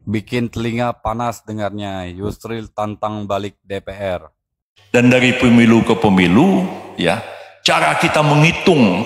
Bikin telinga panas dengarnya. Yusril tantang balik DPR. Dan dari pemilu ke pemilu, ya, cara kita menghitung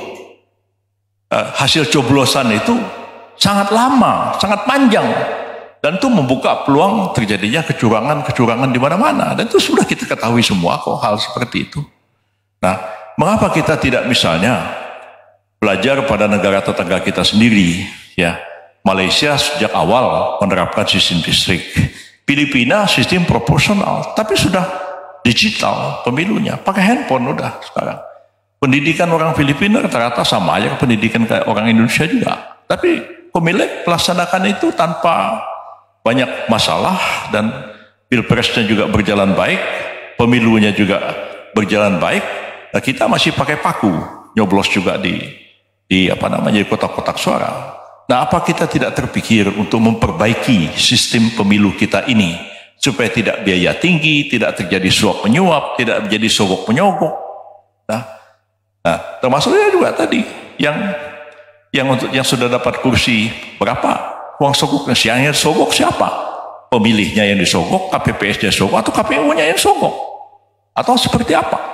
hasil coblosan itu sangat lama, sangat panjang, dan itu membuka peluang terjadinya kecurangan-kecurangan di mana-mana. Dan itu sudah kita ketahui semua kok hal seperti itu. Nah, mengapa kita tidak misalnya belajar pada negara tetangga kita sendiri, ya? Malaysia sejak awal menerapkan sistem distrik, Filipina sistem proporsional, tapi sudah digital pemilunya, pakai handphone udah sekarang. Pendidikan orang Filipina rata-rata sama aja pendidikan kayak orang Indonesia juga, tapi pemilik melaksanakan itu tanpa banyak masalah, dan pilpresnya juga berjalan baik, pemilunya juga berjalan baik. Nah, kita masih pakai paku, nyoblos juga di kotak-kotak suara. Nah, apa kita tidak terpikir untuk memperbaiki sistem pemilu kita ini supaya tidak biaya tinggi, tidak terjadi suap menyuap, tidak menjadi sogok menyogok. Nah, termasuk juga tadi yang sudah dapat kursi berapa, uang sogoknya, yang sogok siapa? Pemilihnya yang disogok, KPPS-nya sogok, atau KPU-nya yang sogok, atau seperti apa?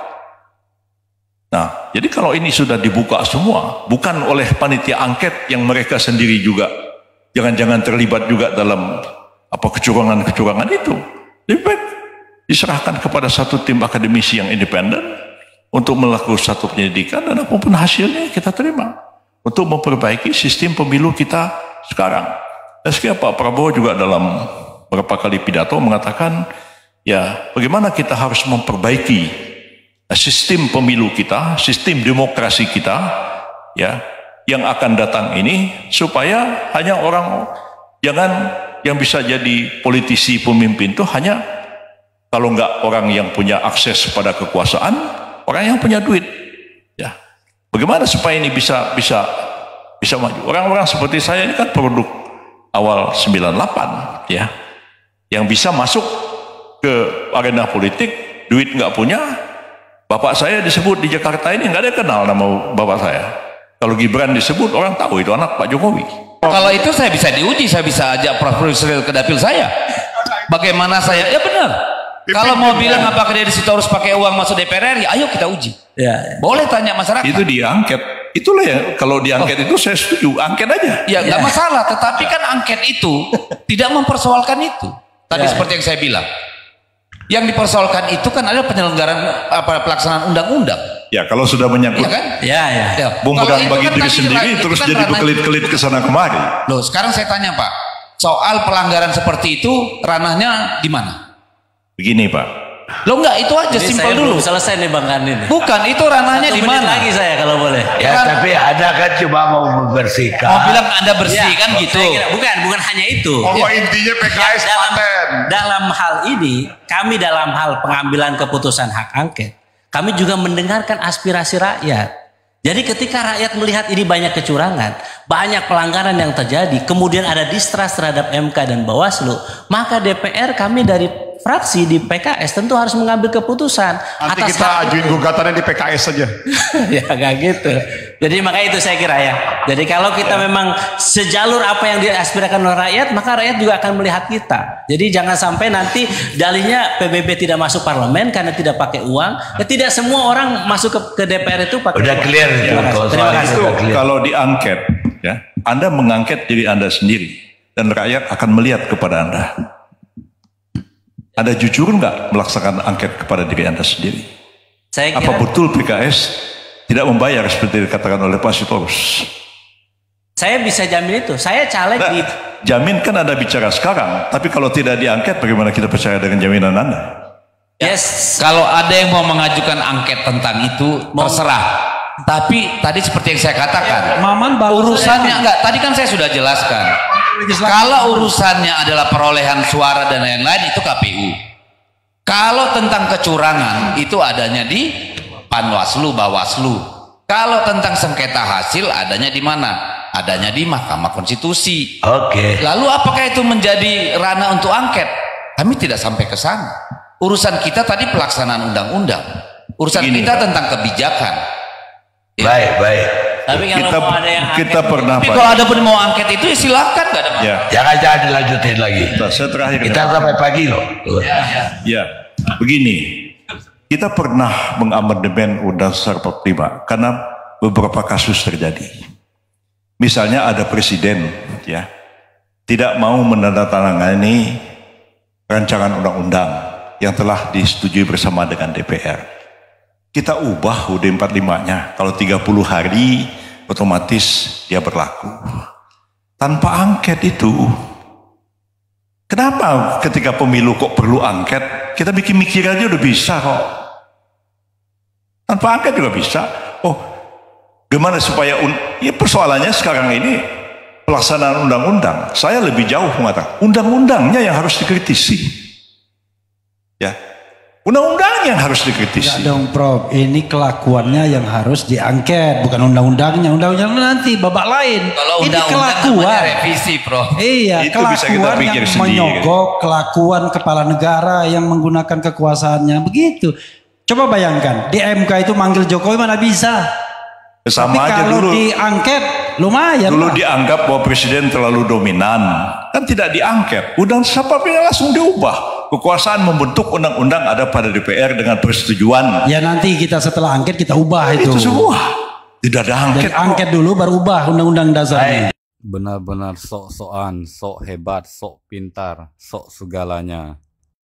Nah, jadi kalau ini sudah dibuka semua, bukan oleh panitia angket yang mereka sendiri juga jangan-jangan terlibat juga dalam kecurangan-kecurangan itu, lebih baik diserahkan kepada satu tim akademisi yang independen untuk melakukan satu penyelidikan, dan apapun hasilnya kita terima untuk memperbaiki sistem pemilu kita sekarang. Dan sekian Pak Prabowo juga dalam beberapa kali pidato mengatakan, ya, bagaimana kita harus memperbaiki sistem pemilu kita, sistem demokrasi kita, ya, yang akan datang ini, supaya hanya jangan yang bisa jadi politisi pemimpin itu hanya kalau enggak orang yang punya akses pada kekuasaan, orang yang punya duit, ya. Bagaimana supaya ini bisa maju? Orang-orang seperti saya ini kan produk awal 98, ya, yang bisa masuk ke arena politik, duit nggak punya. Bapak saya disebut di Jakarta ini nggak ada yang kenal nama bapak saya. Kalau Gibran disebut, orang tahu itu anak Pak Jokowi. Kalau itu saya bisa diuji, saya bisa ajak Prof. Yusril ke dapil saya. Bagaimana saya? Ya benar. Kalau mau bilang apakah dia di situ harus pakai uang masuk DPR RI, ayo kita uji. Ya. Boleh tanya masyarakat. Itu diangket. Itulah ya, kalau diangket itu saya setuju, angket aja. Ya nggak masalah, tetapi kan angket itu tidak mempersoalkan itu. Tadi seperti yang saya bilang. Yang dipersoalkan itu kan adalah penyelenggaraan pelaksanaan undang-undang. Ya, kalau sudah menyangkut, ya kan? Ya. bumerang bagi diri sendiri terus jadi bekelit-kelit ke sana kemari. Loh, sekarang saya tanya Pak, soal pelanggaran seperti itu ranahnya di mana? Begini Pak. Loh enggak, itu aja simpel dulu. Selesai nih Bang Kandin. Bukan, itu ranahnya di mana? Lagi saya kalau boleh. Ya, kan? Tapi Anda kan cuma mau membersihkan. Mau bilang Anda bersihkan ya, gitu. Bukan hanya itu. Intinya PKS dalam hal ini, kami dalam hal pengambilan keputusan hak angket, kami juga mendengarkan aspirasi rakyat. Jadi ketika rakyat melihat ini banyak kecurangan, banyak pelanggaran yang terjadi, kemudian ada distrust terhadap MK dan Bawaslu, maka DPR kami dari fraksi di PKS tentu harus mengambil keputusan. Nanti atas kita ajuin gugatannya di PKS saja. Ya nggak gitu. Jadi makanya itu saya kira ya. Jadi kalau kita memang sejalur apa yang diaspirasikan oleh rakyat, maka rakyat juga akan melihat kita. Jadi jangan sampai nanti dalihnya PBB tidak masuk parlemen karena tidak pakai uang. Ya, tidak semua orang masuk ke DPR itu pakai udah uang. Clear itu. Terima kasih. Kalau diangket, ya, Anda mengangket diri Anda sendiri dan rakyat akan melihat kepada Anda. Anda jujur nggak melaksanakan angket kepada diri Anda sendiri? Saya kira, apa betul PKS tidak membayar seperti dikatakan oleh Pak Sitorus? Saya bisa jamin itu. Saya caleg di... Jamin kan Anda bicara sekarang, tapi kalau tidak diangket bagaimana kita percaya dengan jaminan Anda? Yes. Kalau ada yang mau mengajukan angket tentang itu, terserah. Tapi tadi seperti yang saya katakan, urusannya enggak. Tadi kan saya sudah jelaskan. Kalau urusannya adalah perolehan suara dan lain-lain itu KPU. Kalau tentang kecurangan itu adanya di Panwaslu, Bawaslu. Kalau tentang sengketa hasil adanya di mana? Adanya di Mahkamah Konstitusi. Oke. Lalu apakah itu menjadi ranah untuk angket? Kami tidak sampai ke sana. Urusan kita tadi pelaksanaan undang-undang. Urusan kita tentang kebijakan. Baik. Tapi kalau mau ada yang kita angket, pernah Tapi kalau ada pun mau angket itu silakan, nggak ada masalah. ya. Jangan dilanjutin lagi. Saya terakhir Kita sampai pagi loh. ya begini, kita pernah mengamandemen Undang-Undang 45 karena beberapa kasus terjadi. Misalnya ada presiden ya tidak mau menandatangani rancangan undang-undang yang telah disetujui bersama dengan DPR. Kita ubah UUD 45-nya. Kalau 30 hari otomatis dia berlaku. Tanpa angket itu. Kenapa ketika pemilu kok perlu angket? Kita mikir aja udah bisa kok. Tanpa angket juga bisa. Oh, gimana supaya ya persoalannya sekarang ini pelaksanaan undang-undang. Saya lebih jauh mengatakan undang-undangnya yang harus dikritisi. Ya. Undang-undangnya yang harus dikritisi. Enggak dong Prof, ini kelakuannya yang harus diangket, bukan undang-undangnya. Undang-undang nanti babak lain. Kalau ini undang-undang kelakuan revisi, Prof. Iya, Itu bisa kita kelakuan pikir yang sendiri. menyogok, kelakuan kepala negara yang menggunakan kekuasaannya. Begitu. Coba bayangkan, di MK itu manggil Jokowi mana bisa. Sama Tapi aja kalau dulu. diangket, lumayan. Dulu Pak. dianggap bahwa presiden terlalu dominan. Kan tidak diangket. Undang-undang langsung diubah. Kekuasaan membentuk undang-undang ada pada DPR dengan persetujuan. Ya nanti kita setelah angket kita ubah itu. Itu semua. Tidak ada angket. Jadi angket dulu baru ubah undang-undang dasarnya. Benar-benar sok-sokan, sok hebat, sok pintar, sok segalanya.